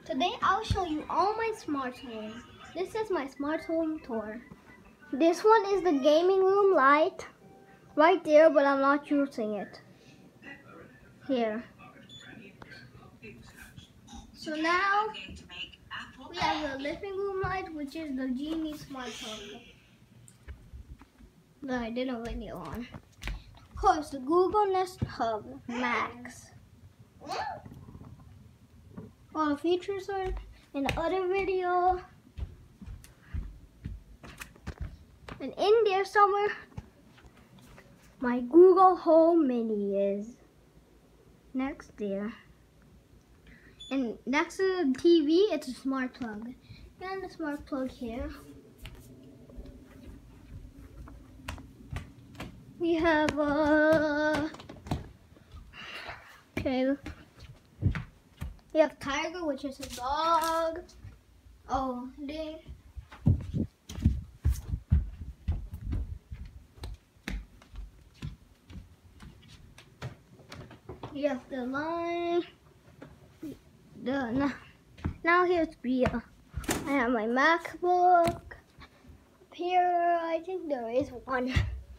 Today I'll show you all my smart home. This is my smart home tour. This one is the gaming room light right there, but I'm not using it. Here. So now we have the living room light, which is the Genie smart home that I did a video on. Of course, the Google Nest Hub Max. All the features are in the other video. And in there somewhere, my Google Home Mini is next there. And next to the TV, it's a smart plug. And the smart plug here. We have we have Tiger, which is a dog. Oh, there. We have the line. Now here's Bria. I have my MacBook. Up here, I think there is one.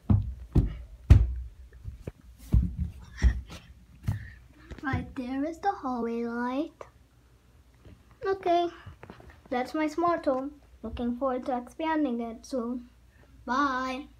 Right there is the hallway light. Okay, that's my smart home. Looking forward to expanding it soon. Bye.